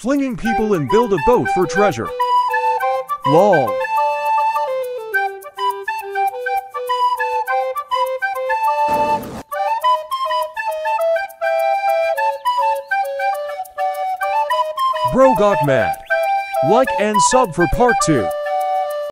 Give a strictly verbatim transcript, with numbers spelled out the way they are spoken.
Flinging people and build a boat for treasure. Lol. Bro got mad. Like and sub for part two.